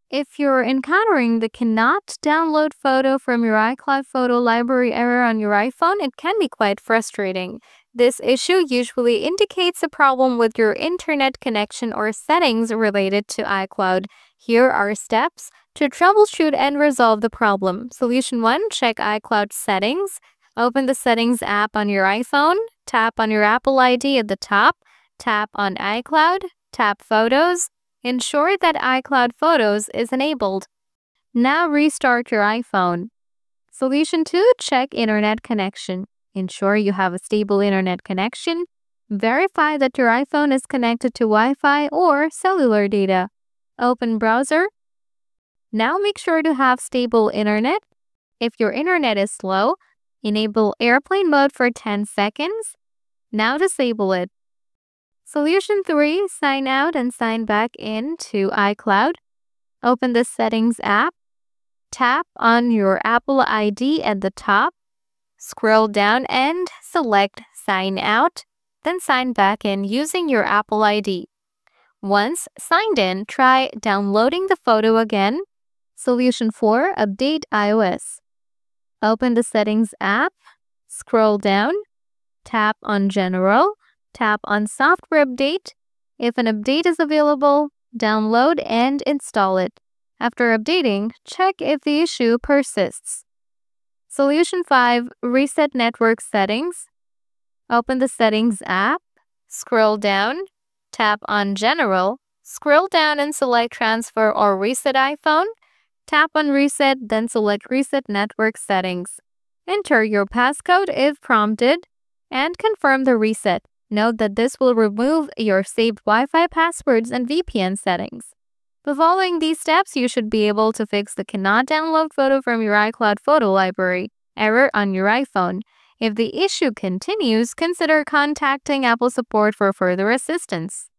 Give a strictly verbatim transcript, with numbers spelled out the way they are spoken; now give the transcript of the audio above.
If you're encountering the cannot download photo from your iCloud photo library error on your iPhone, it can be quite frustrating. This issue usually indicates a problem with your internet connection or settings related to iCloud. Here are steps to troubleshoot and resolve the problem. Solution one, check iCloud settings. Open the Settings app on your iPhone. Tap on your Apple I D at the top. Tap on iCloud. Tap Photos. Ensure that iCloud Photos is enabled. Now restart your iPhone. Solution two, check internet connection. Ensure you have a stable internet connection. Verify that your iPhone is connected to Wi-Fi or cellular data. Open browser. Now make sure to have stable internet. If your internet is slow, enable airplane mode for ten seconds. Now disable it. Solution three, sign out and sign back in to iCloud. Open the Settings app. Tap on your Apple I D at the top. Scroll down and select Sign Out, then sign back in using your Apple I D. Once signed in, try downloading the photo again. Solution four, update iOS. Open the Settings app. Scroll down. Tap on General. Tap on Software Update. If an update is available, download and install it. After updating, check if the issue persists. Solution five, reset network settings. Open the Settings app. Scroll down. Tap on General. Scroll down and select Transfer or Reset iPhone. Tap on Reset, then select Reset Network Settings. Enter your passcode if prompted and confirm the reset. Note that this will remove your saved Wi-Fi passwords and V P N settings. By following these steps, you should be able to fix the cannot download photo from your iCloud photo library error on your iPhone. If the issue continues, consider contacting Apple support for further assistance.